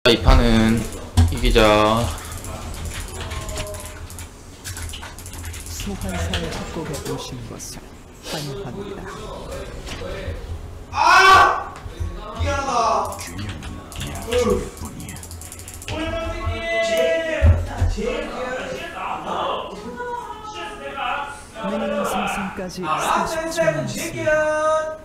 이 판은 이기자. 소환사의 협곡에 오신 것을 환영합니다. 아! 미안하다. 미니언 생성까지 30초 남았습니다.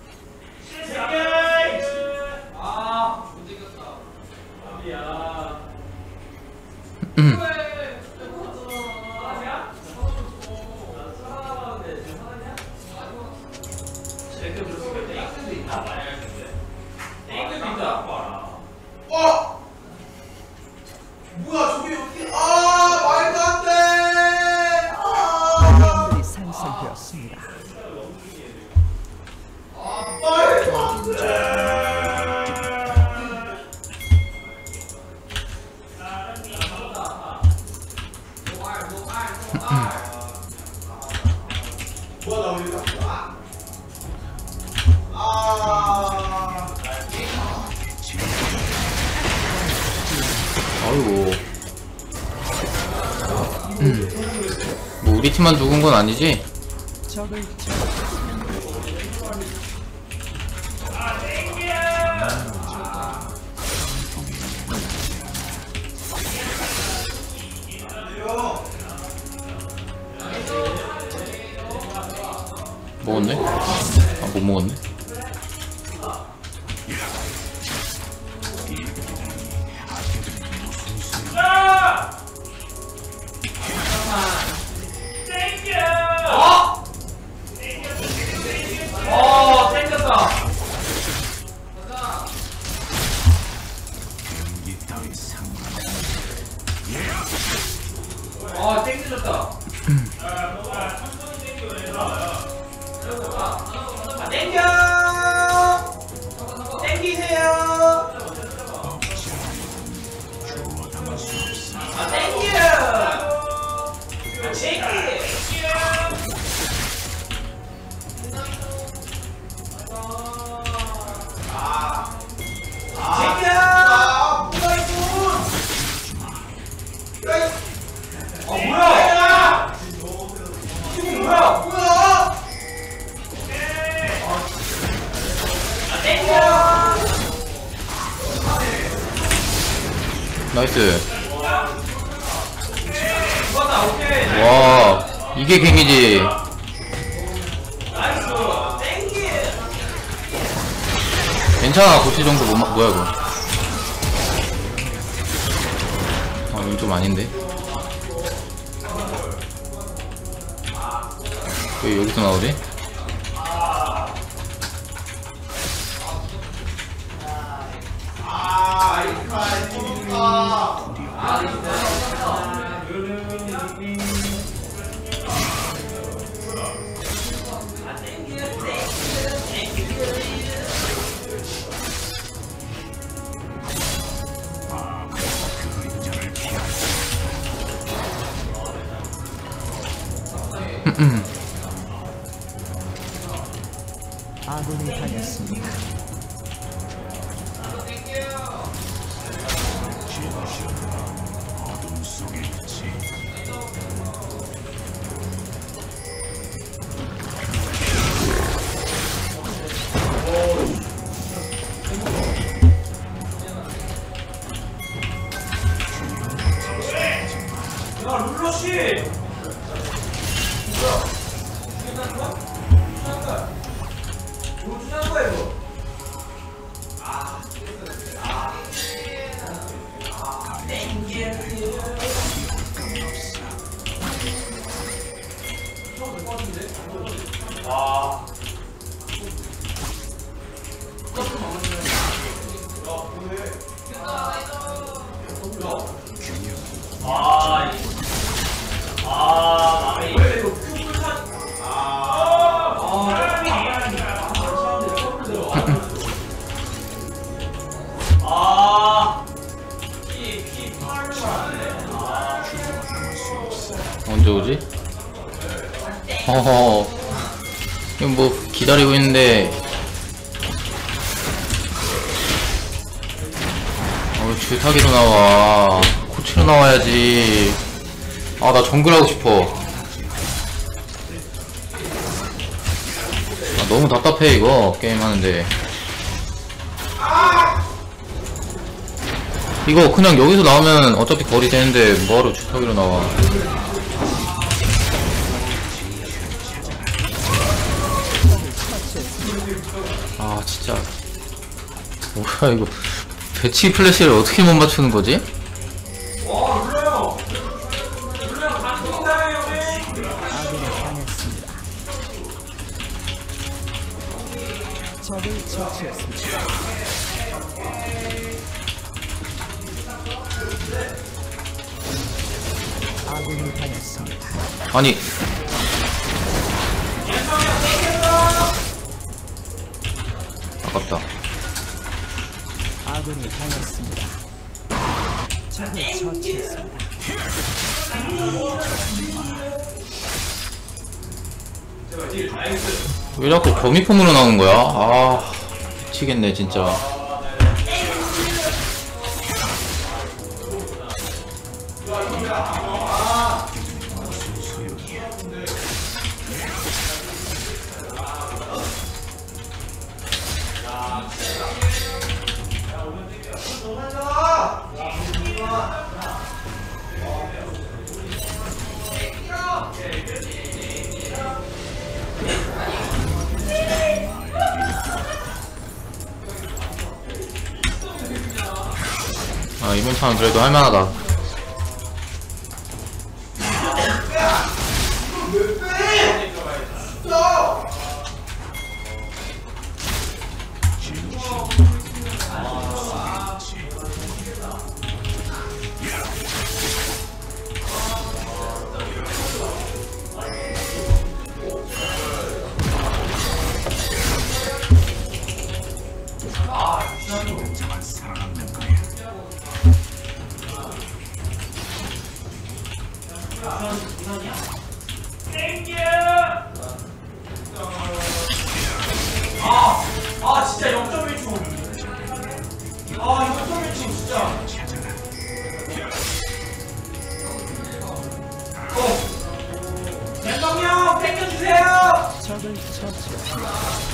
뭐야 저게 어떻게 말도 안 돼. 미니언들이 생성되었습니다. 말도 안 돼. 뭐야 나 우리 아이고. 뭐 우리 팀만 죽은 건 아니지? 적을 먹었네? 아, 못 먹었네? 땡겨졌다. 땡겨! 땡기세요! 땡겨! 나이스. 와, 이게 갱이지. 괜찮아, 고치 정도 못 뭐야 이거. 아, 이건 좀 아닌데. 왜 여기서 나오지? 아군이 당했습니다. 야 룰러씨! 언제 오지? 허허. 지금 뭐 기다리고 있는데 왜 줄타기로 나와? 코치로 나와야지. 아, 나 정글 하고 싶어. 아, 너무 답답해 이거 게임 하는데. 이거 그냥 여기서 나오면 어차피 거리 되는데 뭐하러 줄타기로 나와. 아 진짜 뭐야 이거. 배치 플래시를 어떻게 못 맞추는 거지? 와 눌러요. 눌러요. 반동이다 형님. 아군이 당했습니다. 적을 처치했습니다. 아군이 당했습니다. 아니 아깝다. 아군이 당했습니다. 적을 처치했습니다. 왜 자꾸 거미폼으로 나오는 거야? 아 미치겠네 진짜. 아 이번 판은 그래도 할만하다. 아 진짜 0.1초. 아 0.1초 진짜. 대통령 챙겨주세요. 적을 처치했습니다.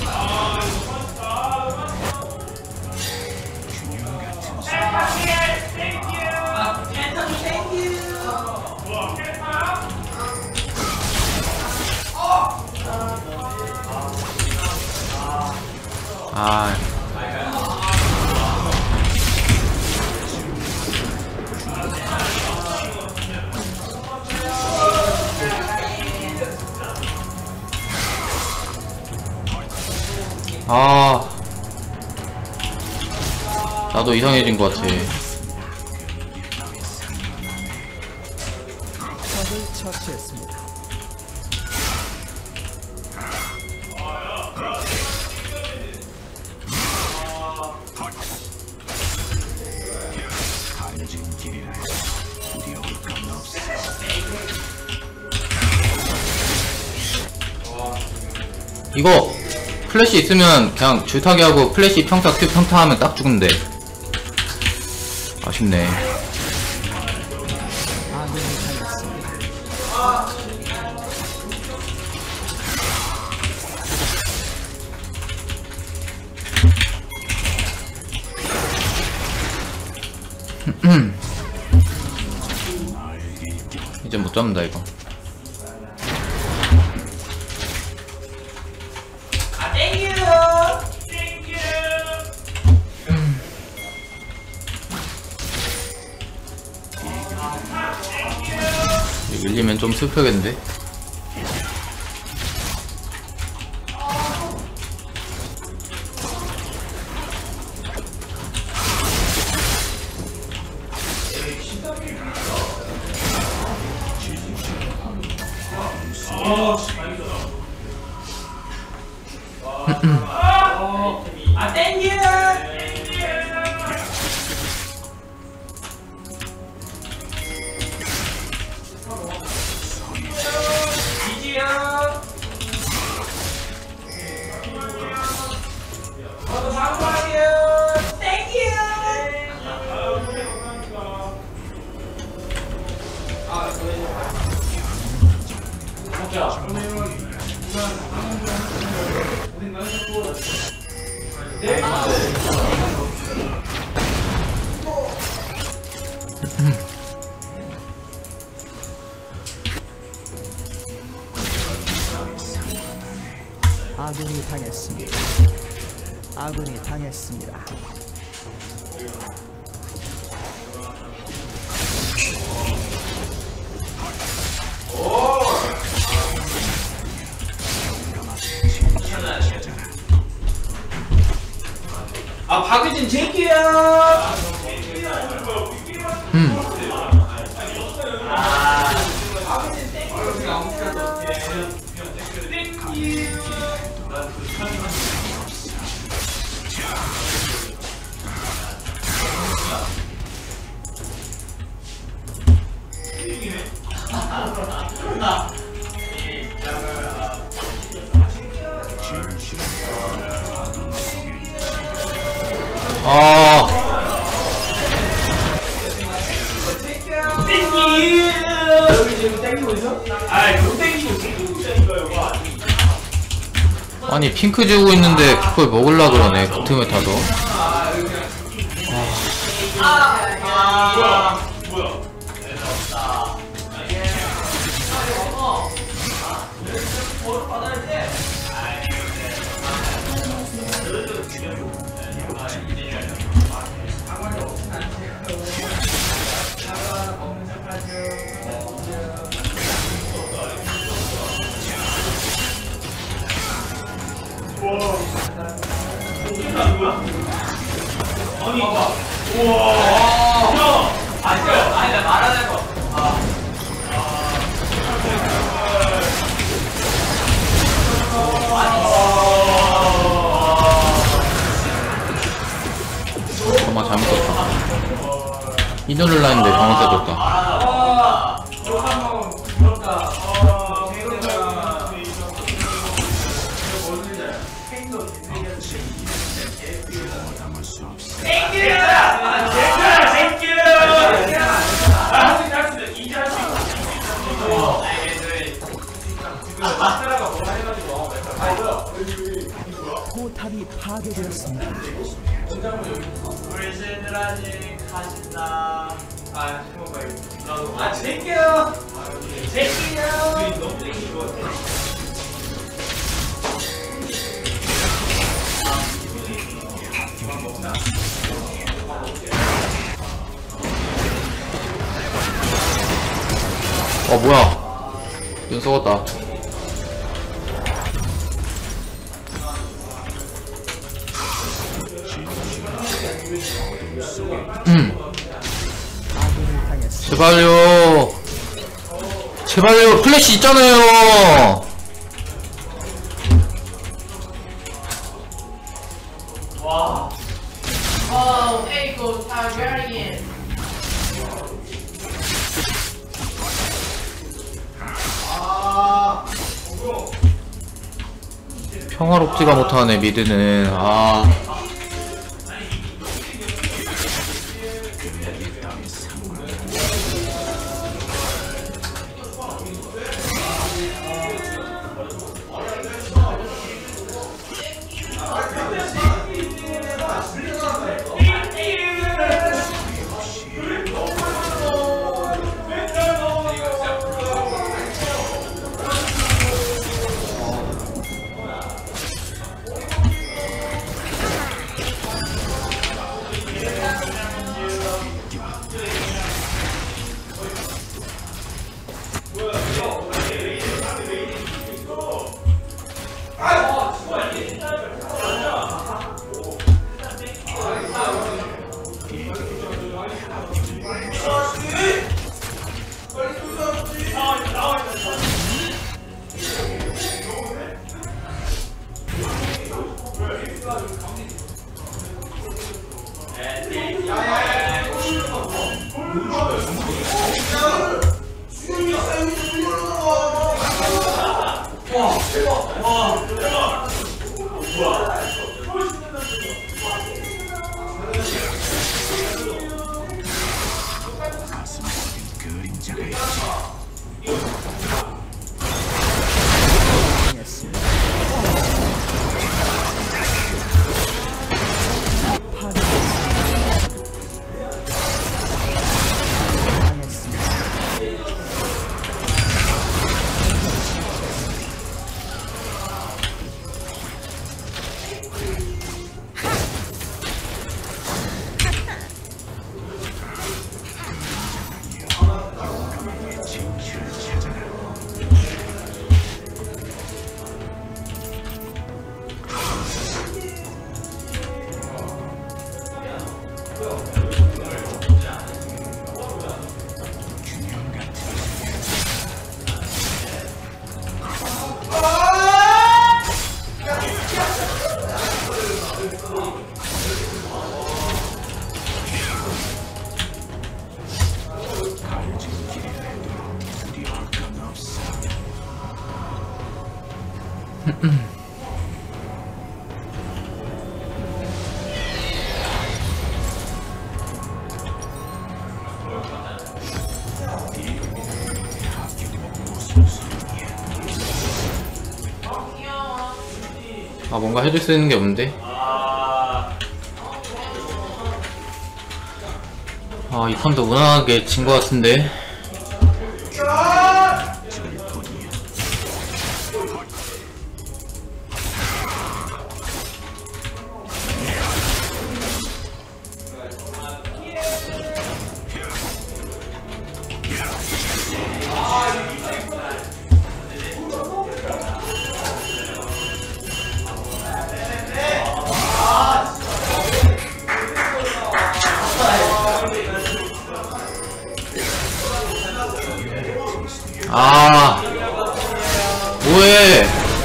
대통령 땡큐. 아 아, 나도 이상해진 것 같아. 적을 처치했습니다. 이거 플래시 있으면 그냥 줄타기 하고 플래시 평타 큐 평타 하면 딱 죽는데. 아쉽네. 아군이 당했습니다. 이제 못 잡는다 이거. 아 땡큐. 이거 밀리면 좀 슬프겠는데? 아 땡큐. 지지요. 저도 방구하게요. 땡큐. 아군이 당했습니다. 아군이 당했습니다. 아 박유진 제끼야. 아, 여기 지금 땡기고 있어? 아, 못 땡기고 있다니까 이거. 아니 핑크 지우고 있는데 그걸 먹으려 그러네. 그 틈에 타서. 뭐야? 아니, 봐봐. 우와. 형! 아니, 나 말하는 거. 정말 잘못 썼다. 이노를 라인데 잘못 써줬다. 부럽다. 포탑이 파괴되었습니다. 우리 신드라님 가신다. 제끼요. 제끼요. 너무 땡기는 것 같아. 뭐야. 눈 썩었다. 아군이 당했습니다. 제발요. 제발요. 플래시 있잖아요. Oh, Echo Targaryen. 평화롭지가 못하네 미드는. 아. 아 뭔가 해줄 수 있는 게 없는데. 아 이 판도 무난하게 진 것 같은데. 아 뭐해.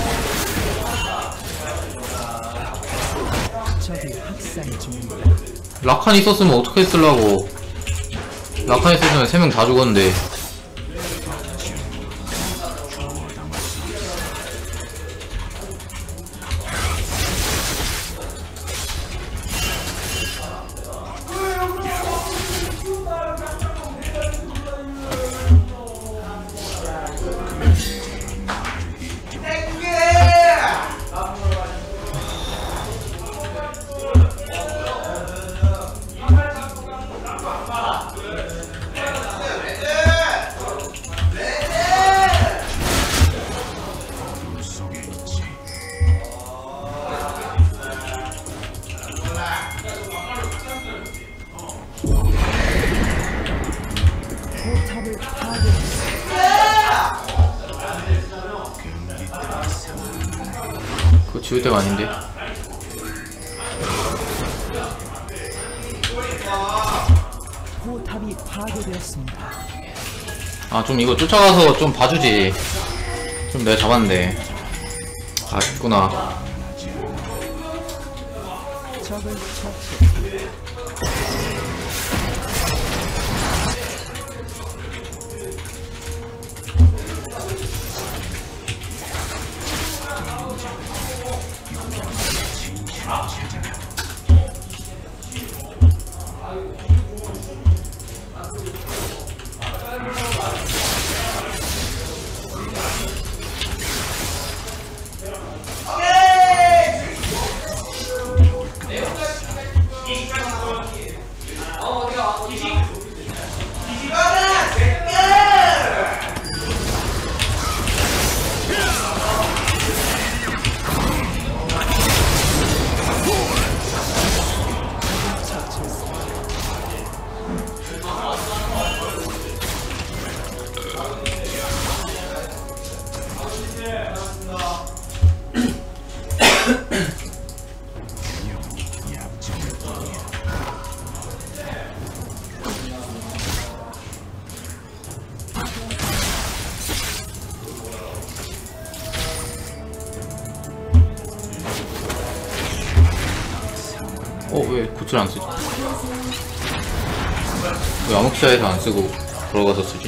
적이 학살 중입니다. 라칸 있었으면 어떻게 쓰려고. 라칸 있었으면 3명 다 죽었는데. 포탑을 파괴했습니다. 그거 지울 때가 아닌데. 포탑이 파괴되었습니다. 아 좀 이거 쫓아가서 좀 봐주지. 좀 내가 잡았는데 아쉽구나. 적을 처치. 왜 구출 안 쓰지? 왜 암흑시야에서 안 쓰고 들어가서 쓰지?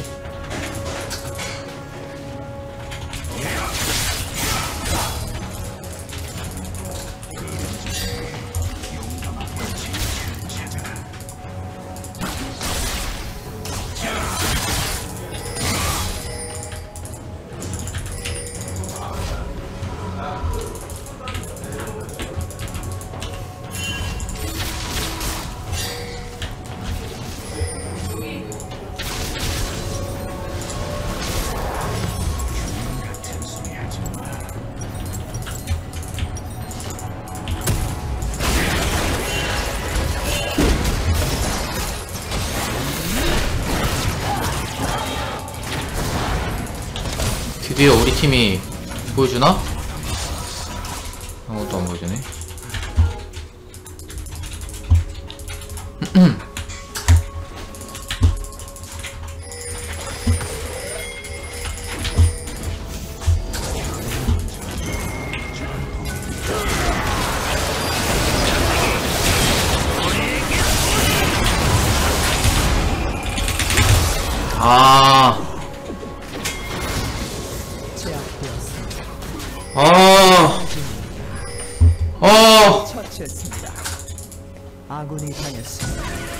드디어 우리 팀이 보여주나? 아무것도 안 보여주네. 아, 제압되었습니다. 아, 처치했습니다. 아군이 당했습니다.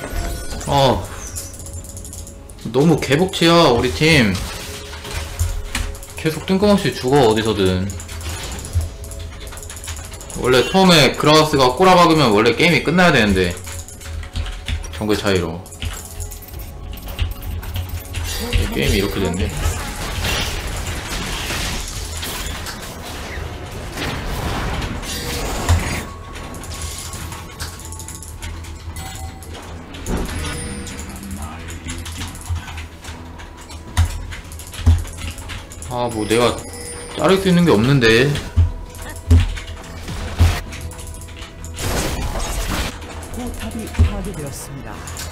너무 개복치야 우리 팀. 계속 뜬금없이 죽어 어디서든. 원래 처음에 그라가스가 꼬라박으면 원래 게임이 끝나야 되는데 정글 차이로 게임이 이렇게 됐네. 뭐 내가 자를 수 있는 게 없는데. 포탑이 파괴되었습니다.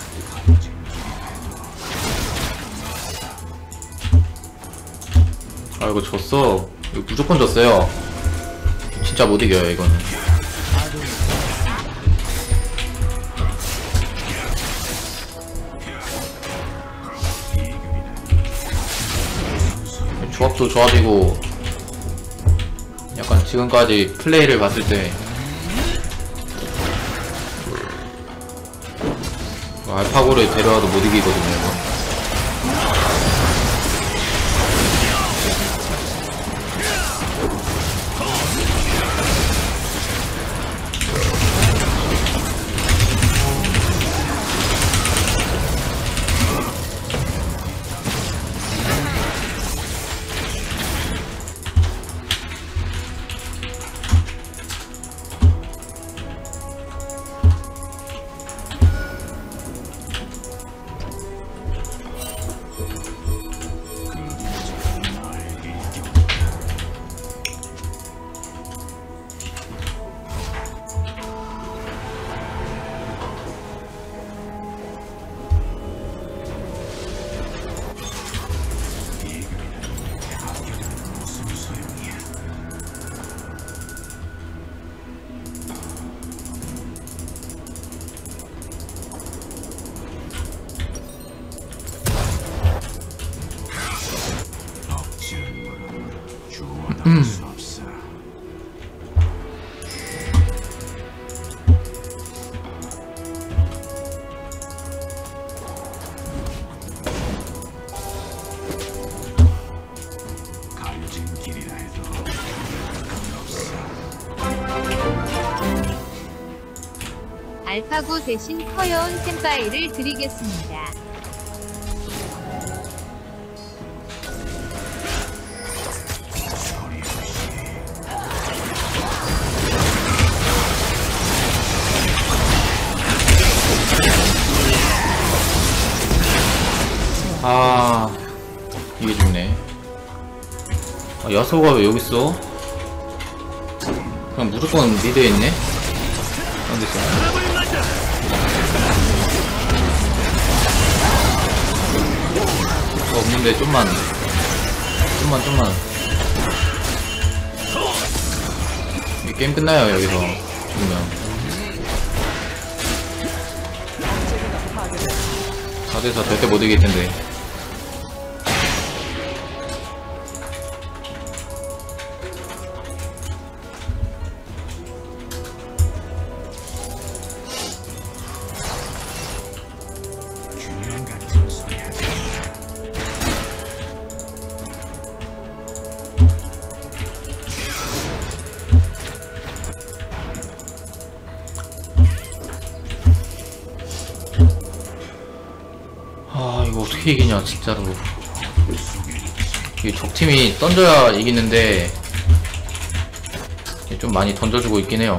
이거 졌어. 이거 무조건 졌어요. 진짜 못 이겨요 이거는. 조합도 조합이고 약간 지금까지 플레이를 봤을 때 알파고를 데려와도 못 이기거든요 이거. 알파고 대신 커여운 템파이를 드리겠습니다. 이게 죽네. 야수가 왜 여기 있어? 그냥 무조건 미드에 있네? 어디 있어? 없는데 좀만 이 게임 끝나요 여기서 죽으면. 4대4 절대 못 이길 텐데. 이거 어떻게 이기냐 진짜로. 이게 적팀이 던져야 이기는데 좀 많이 던져주고 있긴 해요.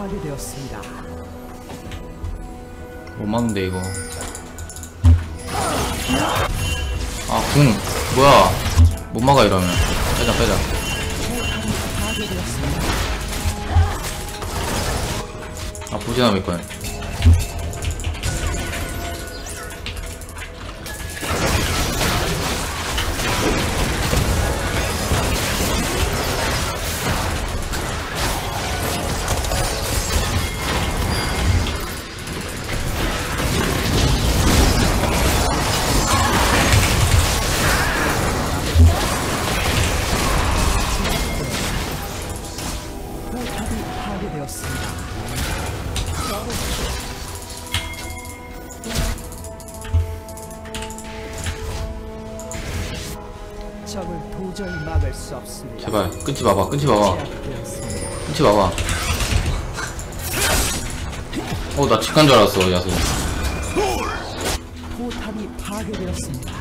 파괴되었습니다. 못 막는데 이거. 아 궁 뭐야 못 막아 이러면. 빼자 빼자. 파괴되었습니다. 아 보지나 있거든. 포탑이 파괴되었습니다. 적을 도저히 막을 수 없습니다. 제발 끊지 마봐 끊지 마봐 제압되었습니다. 끊지 마봐. 나 집 간 줄 알았어 야수. 포탑이 파괴되었습니다.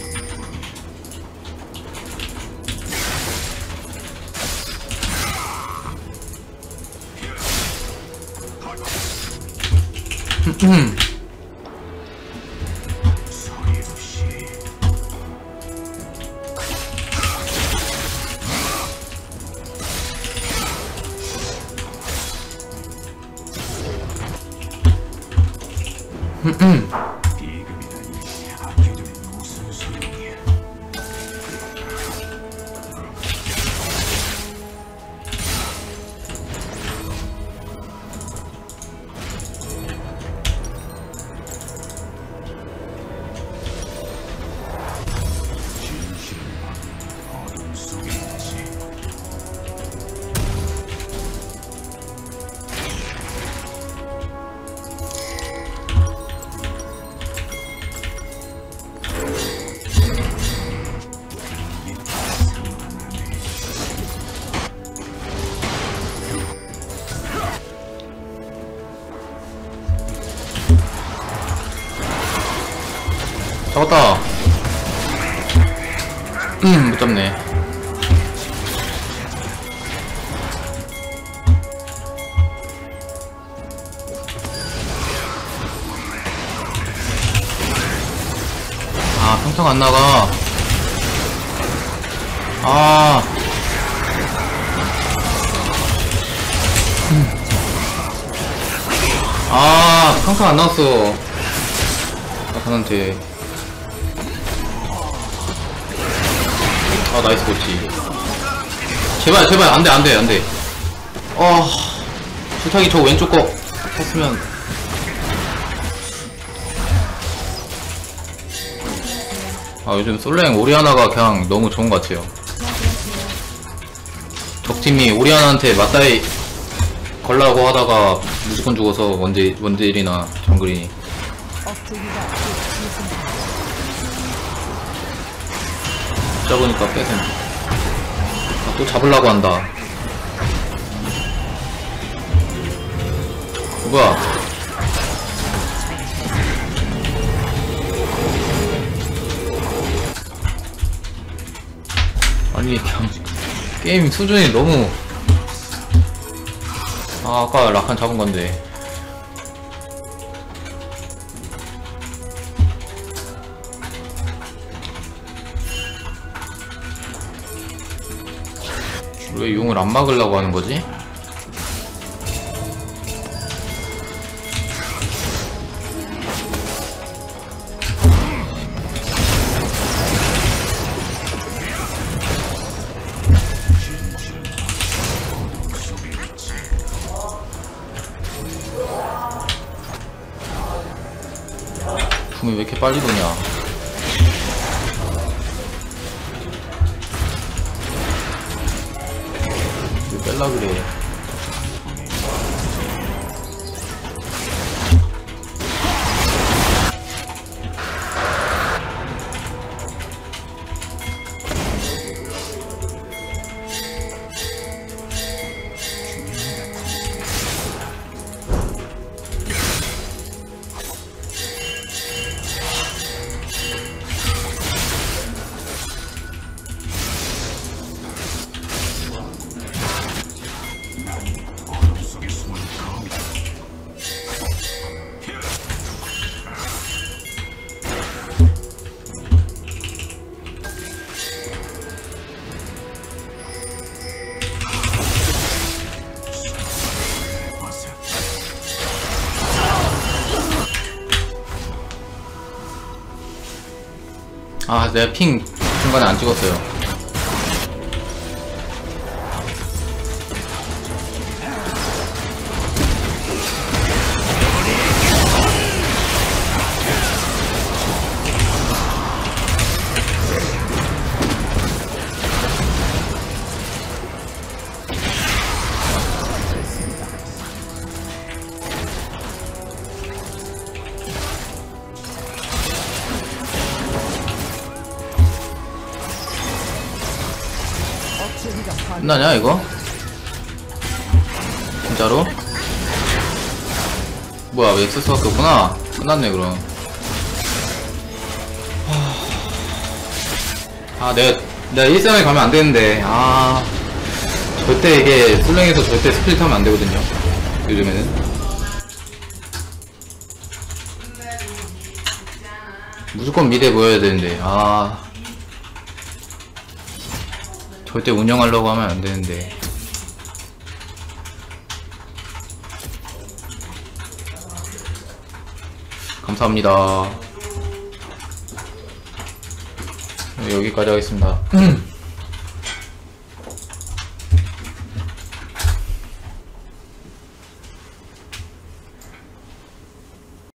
잡았다. 못 잡네. 아 평평 안 나가. 아 평평 안 나왔어. 아칸한테. 아 나이스 그렇지. 제발 제발 안돼 안돼 안돼. 주탁이 저 왼쪽 거 했으면. 요즘 솔랭 오리아나가 그냥 너무 좋은 것 같아요. 적팀이 오리아나한테 맞다이 걸라고 하다가 무조건 죽어서 원딜이나 정글이. 잡으니까 빼셈. 또 잡으려고 한다. 뭐야? 아니 그냥 게임 수준이 너무. 아까 라칸 잡은 건데. 왜 용을 안 막으려고 하는 거지? 붐이 왜 이렇게 빨리 도냐? 왜 뺄라 그래? 아, 내가 핑 중간에 안 찍었어요. 끝나냐 이거? 진짜로? 뭐야 왜 X수밖에 없구나. 끝났네 그럼. 아 내가 1선에 가면 안 되는데. 아 절대 이게 솔랭에서 절대 스플릿 하면 안 되거든요 요즘에는. 무조건 미드에 모여야 되는데. 아 절대 운영하려고 하면 안 되는데. 감사합니다. 여기까지 하겠습니다.